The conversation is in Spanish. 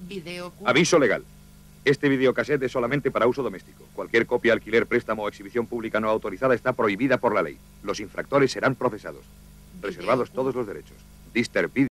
Aviso legal. Este videocassette es solamente para uso doméstico. Cualquier copia, alquiler, préstamo o exhibición pública no autorizada está prohibida por la ley. Los infractores serán procesados. Reservados todos los derechos. Dister Video.